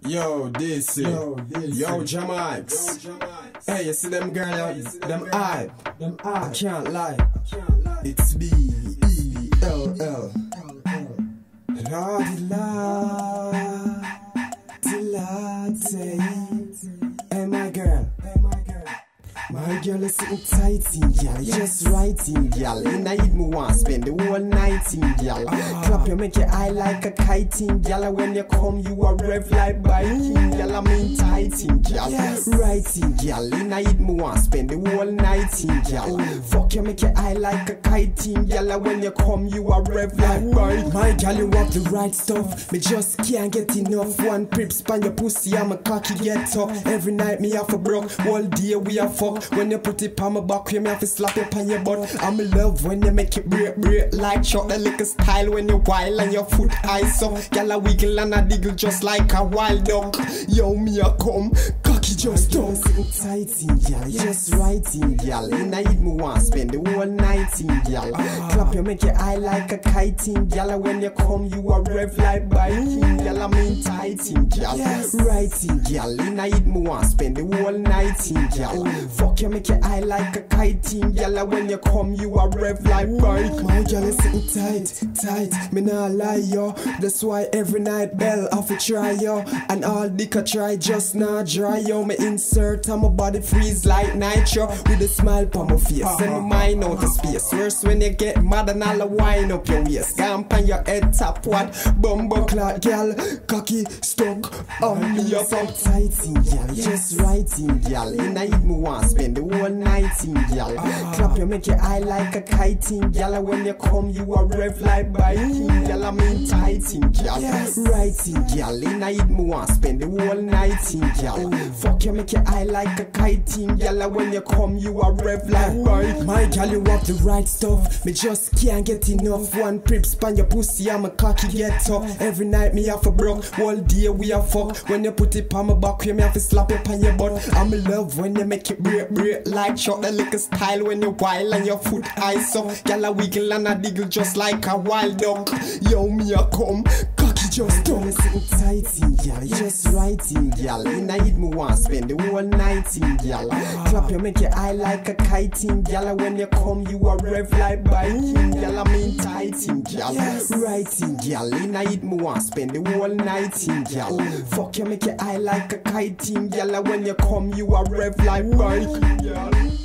Yo, this Yo, Jamax. Hey, you see them girl, them eye. I can't lie. It's B-E-L-L. Hey, my girl. My girl is sitting tight in, girl. Just right in, girl. And I eat me want spend the whole night in, girl. Clap you, make your eye like a kite in, girl. When you come, you a rev like biking, girl. I mean tight in, girl. Right in, girl. And I eat me want spend the whole night in, girl. Fuck you, make your eye like a kite in, girl. When you come, you a rev like biking. My girl, you want the right stuff. Me just can't get enough. One prip span your pussy, I'm a cocky get up. Every night me have a broke. All day we a fuck. When you put it on my back, you me have to slap it on your butt. I'm in love when you make it break like shot the liquor style when you wild and your foot ice up. Girl a wiggle and a diggle just like a wild duck. Yo, me a come, cocky just dunk. Sitting tight in, girl, just right in, girl. And I eat me want spend the whole night in, girl. Clap you, make your eye like a kite in, girl. When you come, you a rev like biking, girl. I mean tight in, girl. Right in, girl. And I eat me want spend the whole night in, girl. Fuck you, make your eye like a kite in, girl. When you come, you a rev like bike. My girl is sitting tight. Me nah lie, yo. That's why every night bell off a try, yo. And all dick I try just not dry, yo. Me insert on my body freeze like nitro with a smile on my face and my mind out of space. Worse when you get mad and all the wine up your waist. Gamp on your head top what? Bumbo clot, girl. Cocky stuck on me up. So tight in, girl. Just right in, girl. And I eat me want spend the whole night in, girl. Clap you, make your eye like a kite in, girl. When you come, you a rev like biking, girl. I mean tight in, girl. Right in, girl. And I eat me want spend the whole night in, girl. Fuck you, make your eye like a kite in, girl. When you come, you a rev like bike. My girl, you want the right stuff. Me just can't get enough. One prip span your pussy, I'm a cocky get up. Every night me have a broke. All day we a fuck. When you put it on my back, you me have to slap it on your butt. I'm in love when you make it break like shot the liquor style when you wild and your foot ice up. Girl a wiggle and a diggle just like a wild duck. Yo, me a come, cocky just dunk. Sitting tight in, girl, just right in, girl. And I eat me want spend the whole night in, girl. Clap you, make your eye like a kite in, girl. When you come, you a rev like biking, girl. I mean tight in, girl. Right in, girl. And I eat me want spend the whole night in, girl. Fuck you, make your eye like a kite in, girl. When you come, you a rev like bike, girl.